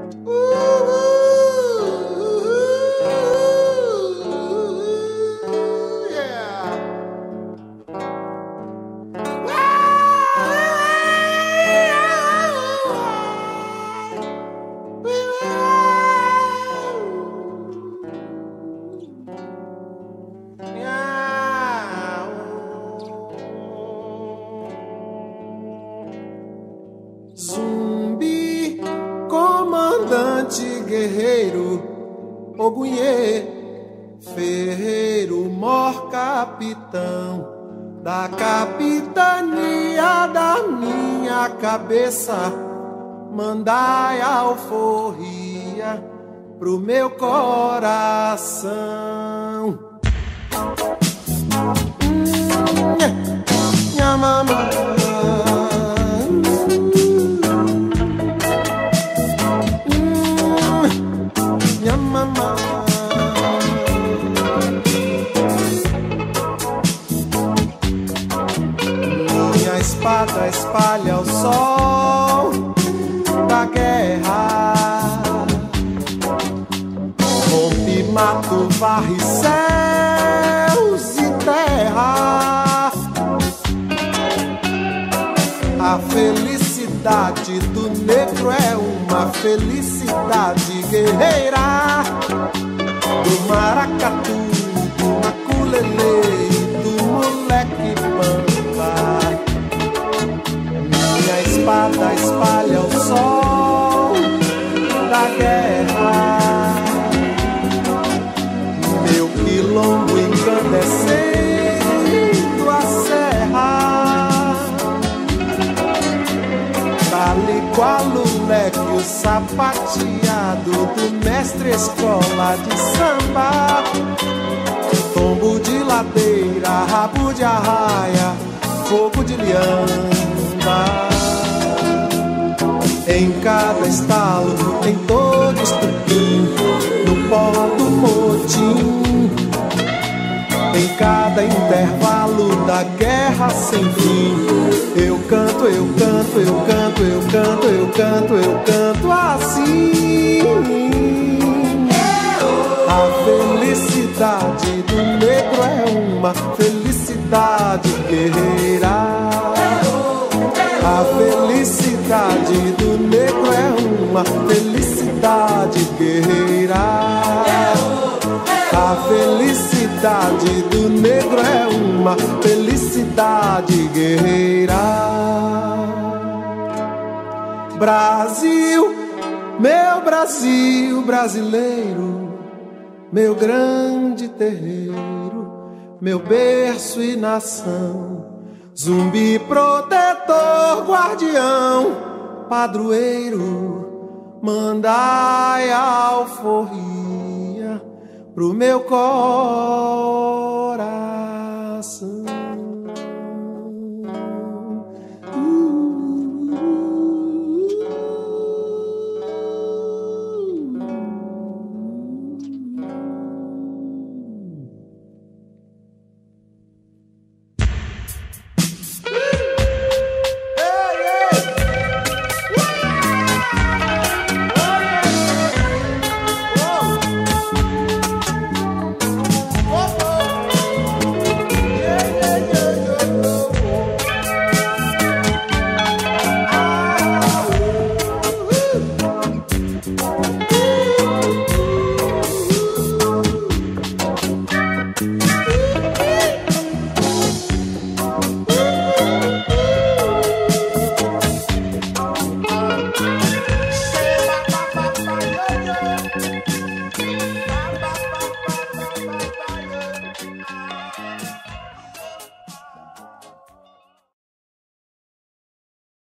Zumbi, comandante guerreiro, Ogunhê, ferreiro, mor capitão da capitania da minha cabeça, mandai alforria pro meu coração. Minha mamãe, minha mamãe. Minha espada espalha o sol da guerra, rompe, mato, varre céus e terra. A felicidade do negro é uma felicidade guerreira, do maracatu, do maculelê, do moleque pampa. Minha espada espalha o sol da guerra, meu quilombo incandescendo a serra. Dali qual o leque, o sapateado do mestre escola de samba. Tombo de ladeira, rabo de arraia, fogo de liamba. Em cada estalo, em todo estupim, no pó do motim. Em cada intervalo da guerra sem fim, eu canto, eu canto, eu canto, eu canto, eu canto, eu canto assim. A felicidade do negro é uma felicidade guerreira. A felicidade do negro é uma felicidade guerreira. A felicidade do negro é uma felicidade guerreira. Brasil, meu Brasil brasileiro, meu grande terreiro, meu berço e nação. Zumbi protetor, guardião, padroeiro, mandai alforria pro meu coração.